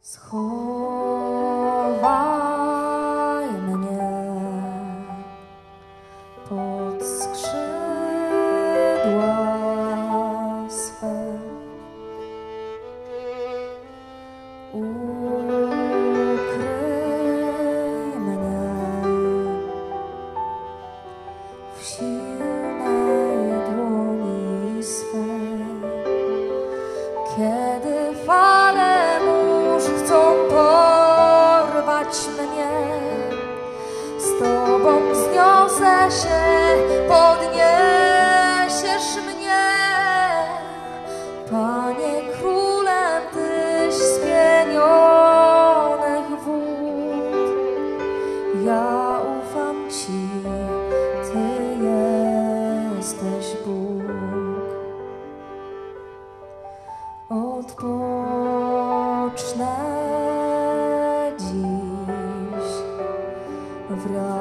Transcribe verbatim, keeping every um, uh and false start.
Schowaj mnie pod skrzydła swe, ukryj mnie w silnej dłoni swej, kiedy fale chcą porwać mnie, z Tobą wzniosę się, podniesiesz mnie. Panie, królem Tyś spienionych wód, ja ufam Ci, Ty jesteś Bóg. Odpocznę dziś w